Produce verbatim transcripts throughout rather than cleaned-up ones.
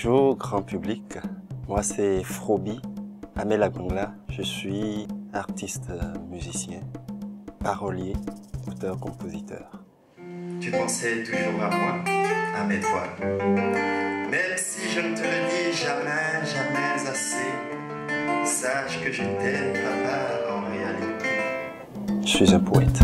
Bonjour grand public, moi c'est Frobi Amelagongla, je suis artiste musicien, parolier, auteur-compositeur. Tu pensais toujours à moi, à mes doigts. Même si je ne te le dis jamais, jamais assez, sache que je t'aime, papa, en réalité. Je suis un poète.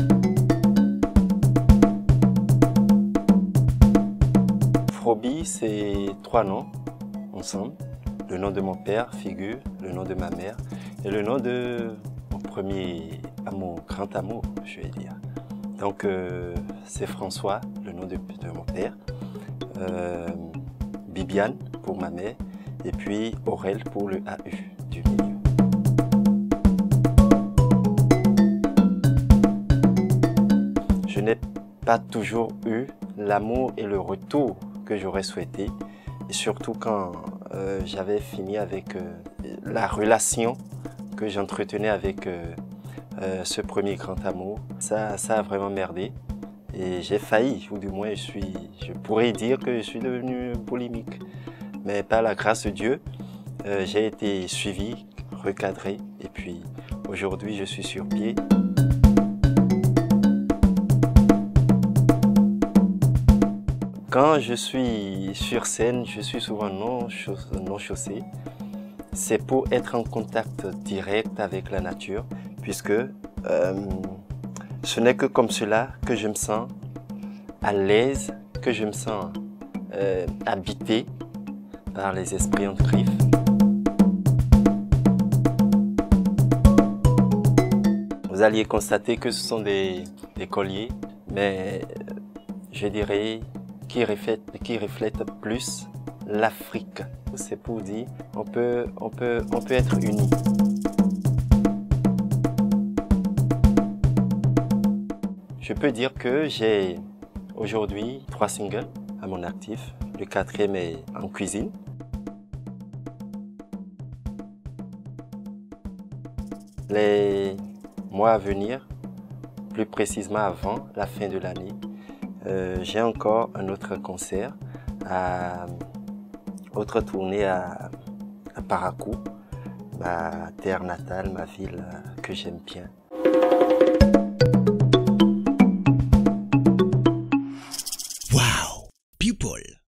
Frobi, c'est trois noms ensemble. Le nom de mon père figure, le nom de ma mère et le nom de mon premier amour, grand amour, je vais dire. Donc euh, c'est François, le nom de, de mon père, euh, Bibiane pour ma mère et puis Aurel pour le A U du milieu. Je n'ai pas toujours eu l'amour et le retour que j'aurais souhaité, et surtout quand euh, j'avais fini avec euh, la relation que j'entretenais avec euh, euh, ce premier grand amour. Ça, ça a vraiment merdé et j'ai failli, ou du moins je, suis, je pourrais dire que je suis devenu polémique. Mais par la grâce de Dieu, euh, j'ai été suivi, recadré et puis aujourd'hui je suis sur pied. Quand je suis sur scène, je suis souvent non chaussé. C'est pour être en contact direct avec la nature, puisque euh, ce n'est que comme cela que je me sens à l'aise, que je me sens euh, habité par les esprits en griffe. Vous alliez constater que ce sont des, des colliers, mais je dirais qui reflète, qui reflète plus l'Afrique. C'est pour dire on peut, on peut, on peut être unis. Je peux dire que j'ai aujourd'hui trois singles à mon actif. Le quatrième est en cuisine. Les mois à venir, plus précisément avant la fin de l'année, Euh, j'ai encore un autre concert, à, autre tournée à, à Parakou, ma terre natale, ma ville que j'aime bien.